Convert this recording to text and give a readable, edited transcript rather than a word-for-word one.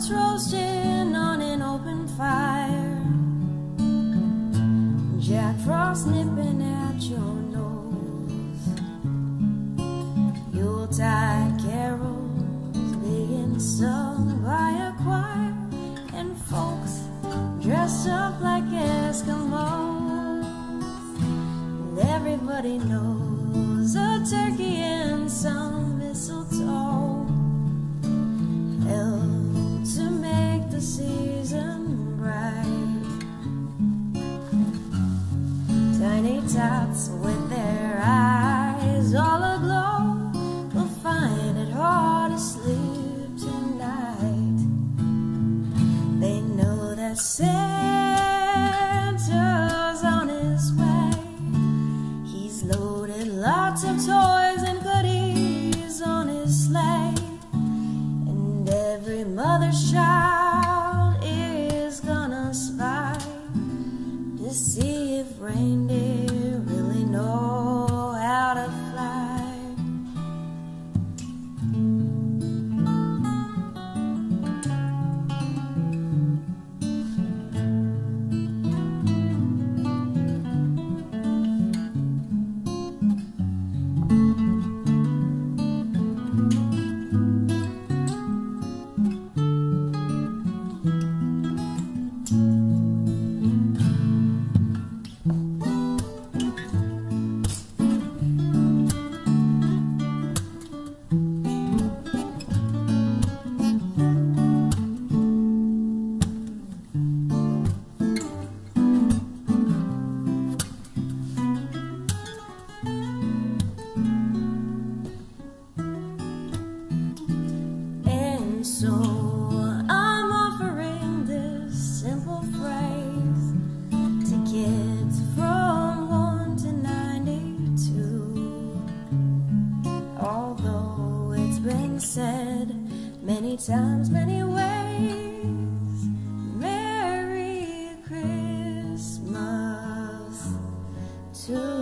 Chestnuts roasting on an open fire, Jack Frost nipping at your nose, Yuletide carols being sung by a choir, and folks dressed up like Eskimos. And everybody knows a turkey and some mistletoe help to make the season bright. Tiny tots with their eyes all aglow will find it hard to sleep tonight. They know that Santa's on his way. He's loaded lots of toys and goodies on his sleigh, and every mother's child is gonna spy to see if reindeer really know how to fly. So I'm offering this simple phrase to kids from 1 to 92. Although it's been said many times, many ways, Merry Christmas to